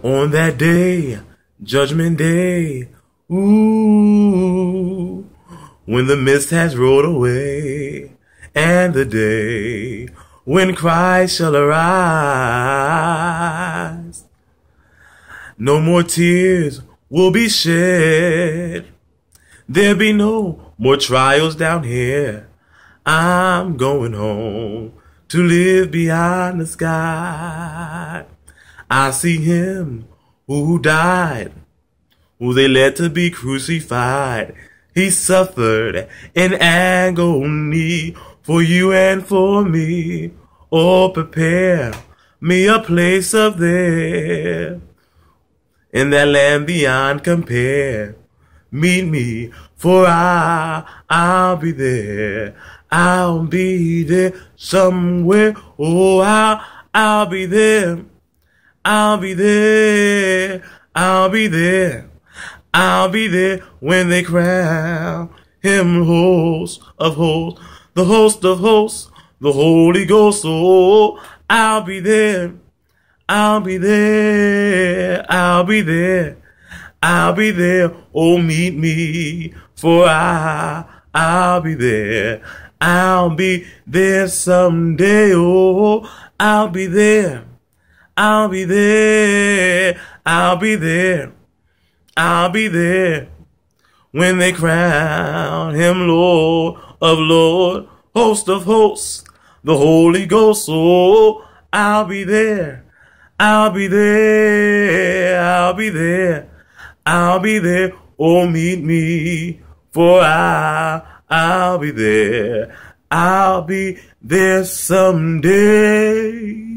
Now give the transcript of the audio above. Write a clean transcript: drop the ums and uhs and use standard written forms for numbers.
On that day, Judgment Day, ooh, when the mist has rolled away, and the day when Christ shall arise, no more tears will be shed. There'll be no more trials down here. I'm going home to live beyond the sky. I see him who died, who they led to be crucified. He suffered in agony for you and for me. Oh, prepare me a place up there in that land beyond compare. Meet me, for I'll be there. I'll be there somewhere. Oh, I'll be there. I'll be there. I'll be there. I'll be there when they crown him host of hosts, the host of hosts, the Holy Ghost. Oh, I'll be there. I'll be there. I'll be there. I'll be there. Oh, meet me, for I'll be there. I'll be there someday. Oh, I'll be there. I'll be there. I'll be there. I'll be there when they crown him Lord of Lords, host of hosts, the Holy Ghost. Oh, I'll be there. I'll be there. I'll be there. I'll be there. Oh, meet me, for I'll be there. I'll be there someday.